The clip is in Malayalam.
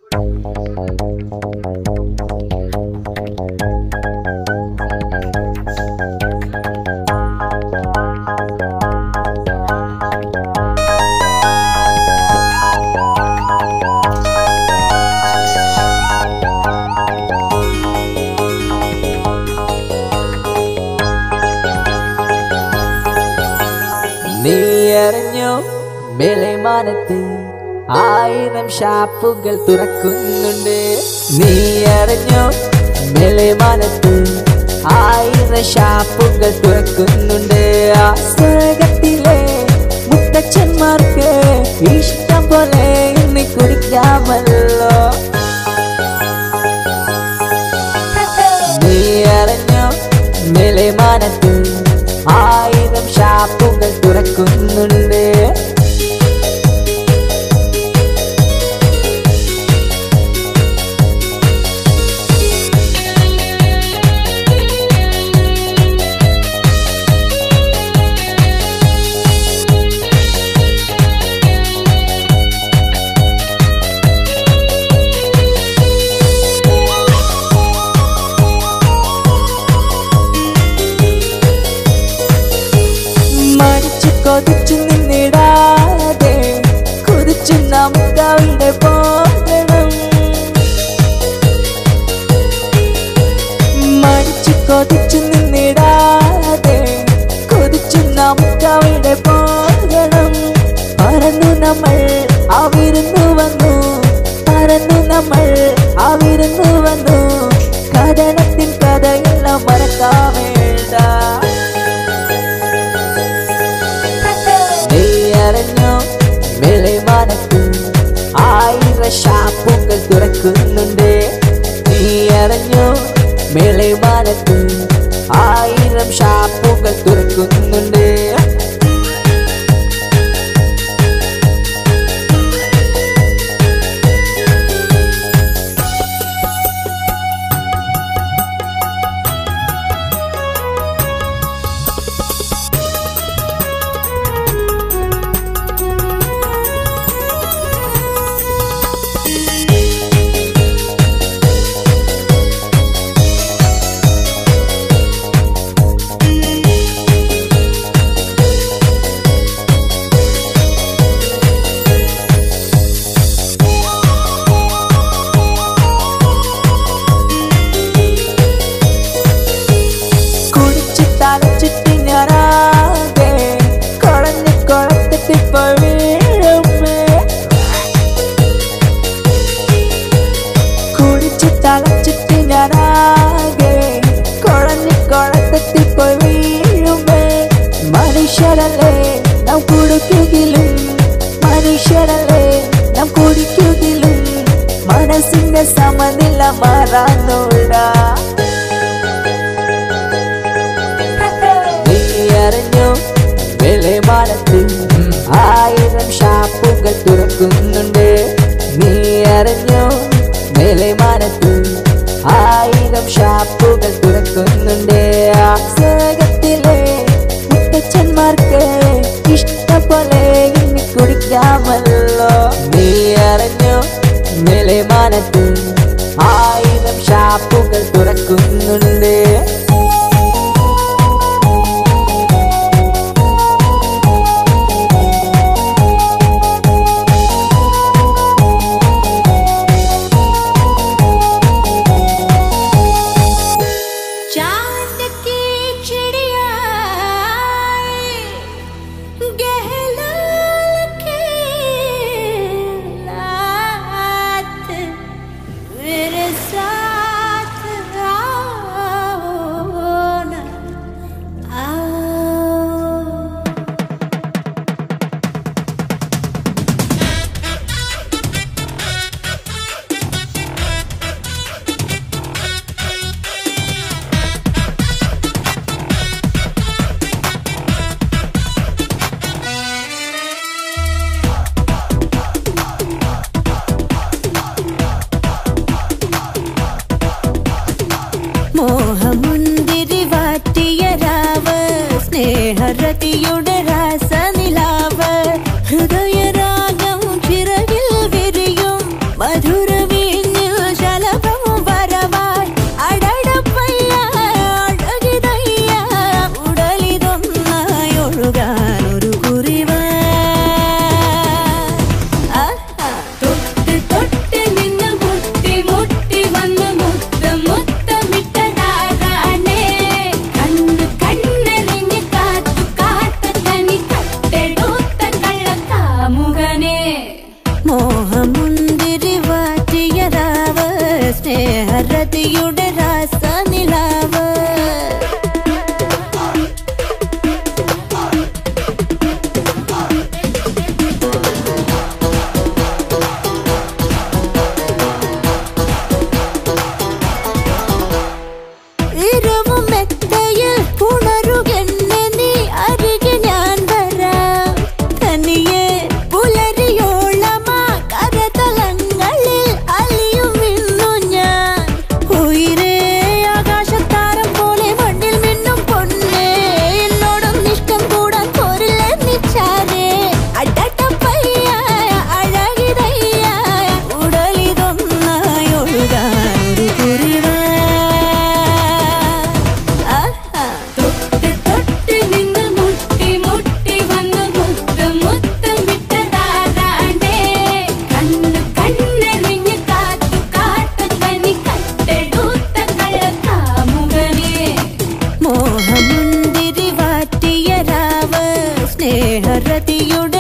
നീയറിഞ്ഞോ മേലെമാനത്ത് 1000 ഷാപ്പുകൾ തുറക്കുന്നുണ്ട്. നീയറിഞ്ഞോ മേലെമാനത്ത് 1000 ഷാപ്പുകൾ തുറക്കുന്നുണ്ട്. ആ സ്വർഗത്തിലെ മുത്തച്ഛന്മാർക്ക് ഇഷ്ടം പോലെ ഇന്ന് കുടിക്കാമല്ലോ. നീയറിഞ്ഞോ മേലെമാനത്ത് 1000 ഷാപ്പുകൾ തുറക്കുന്നുണ്ട്. കൊതിച്ചു നിന്നിടാതെ കുതിച്ചു നമുക്കവിടെ പോകണം. മടിച്ചു കൊതിച്ചു നിന്നിടാതെ കുതിച്ചു നമുക്കവിടെ പോകണം. പറന്നു നമ്മൾ അവിരുന്നു വന്നു, പറന്നു നമ്മൾ അവിരുന്നു വന്നു. കഥനത്തിൻ കഥയെല്ലാം മറക്കാൻ വേണ്ട. നീയറിഞ്ഞോ മേലെമാനത്ത് 1000 ഷാപ്പുകൾ തുറക്കുന്നുണ്ട്. നീയറിഞ്ഞോ മേലെമാനത്ത് 1000 ഷാപ്പുകൾ തുറക്കുന്നുണ്ട്. തലച്ചിട്ട് ഞാനാകെ കുഴഞ്ഞ് കുളത്തിപ്പോ വീഴുമേ. കുടിച്ച് തലച്ചിട്ട് ഞാനാകെ കുഴഞ്ഞ് കുളത്തിപ്പോ വീഴുമേ. മനുഷ്യരല്ലേ നാം കുടിക്കുകിലും, മനുഷ്യരല്ലേ നാം കുടിക്കുകിലും. മനസ്സിന്റെ സമനില മാറാനോടാ. നീയറിഞ്ഞോ മേലെമാനത്ത് 1000 ഷാപ്പുകൾ തുറക്കുന്നുണ്ട്. നീയറിഞ്ഞോ മേലെമാനത്ത് 1000 ഷാപ്പുകൾ തുറക്കുന്നുണ്ട്. ആ സ്വർഗത്തിലെ മുത്തച്ഛന്മാർക്ക് ഇഷ്ടം പോലെ ഇനി കുടിക്കാമല്ലോ. നീയറിഞ്ഞോ മേലെമാനത്ത് 1000 ഷാപ്പുകൾ തുറക്കുന്നുണ്ട്. മോഹമുന്തിരി വാറ്റിയ രാവ്, സ്നേഹരതിയുടെ രാസനിലാവ്. ഹൃദയരാഗം ചിറകിൽ വിരിയും മധുരവി സ്നേഹരതിയുടെ